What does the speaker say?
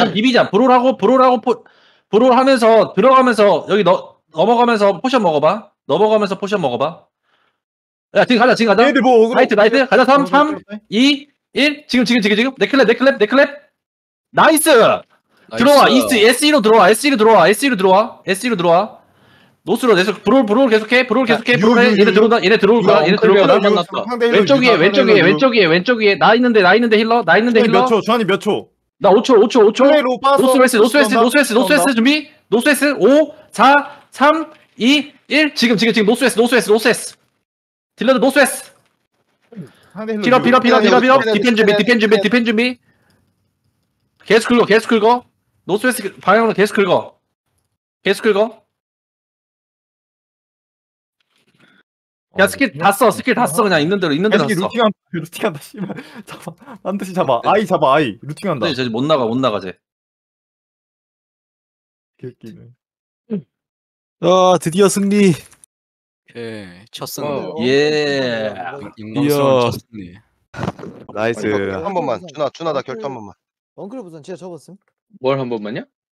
비비자. 브롤 하면서 들어가면서 여기 넘어가면서 포션 먹어봐. 넘어가면서 포션 먹어봐. 야 지금 가자. 얘들 뭐 나이트 가자. 3 2 1 지금 내 클랩 나이스. 들어와 이스트 SE로 들어와 노스로 브롤 계속해 얘네 들어올 거야 왼쪽 위에 나 있는데 힐러 몇 초? 주한이 몇 초? 나 5초 플레이로 빠서 노스웨스 준비 노스웨스 5 4 3 2 1 지금 노스웨스 딜러드 노스웨스 빌어 디펜 준비 계속 긁어 노스웨스 방향으로 계속 긁어 야 스킬 다 써 그냥 있는 대로 써 루팅한다 씨발. 잡아 반드시 잡아. 아이 잡아 아이. 루팅한다. 네, 못 나가 쟤. 개끼네. 드디어 승리. 예, 첫 승리. 예. 영광스러운 첫 승리. 나이스. 한 번만 준아 나 결투 한 번만. 원클 부산 진짜 접었음. 뭘 한 번만요?